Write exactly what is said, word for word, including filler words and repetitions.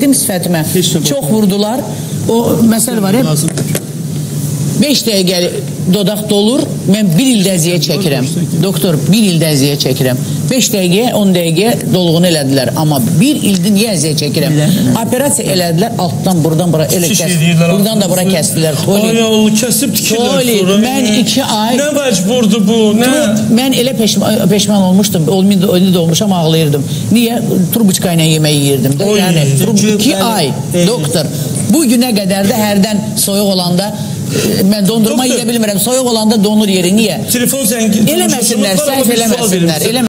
verdim sifətimə. Çox vurdular. O məsələ var ya. beş dəqiqə dodaq dolur, mən bir ildə əziyyət çəkirəm. Doktor, bir ildə əziyyət çəkirəm. beş dəqiqə, on dəqiqə dolğunu elədilər. Amma bir ildə niyə əziyyət çəkirəm? Operasiya elədilər, altdan, buradan, bura elə kəsdilər. Buradan da bura kəsdilər. Ay Allah, kəsib tikirlər sonra. Mən iki ay... Nə məcburdur bu, nə? Mən elə peşman olmuşdum, indi də olmuşam, ağlayırdım. Niyə? Turbuçka ilə yemək yiyirdim. Yəni, iki ay, doktor, bu günə qədər də hərdən soyuq olanda mən dondurma yeyə bilmirəm. Soyuq olanda donur yeri. Niyə? Telefon zəngi... Eləməsinlər, səhv eləməsinlər.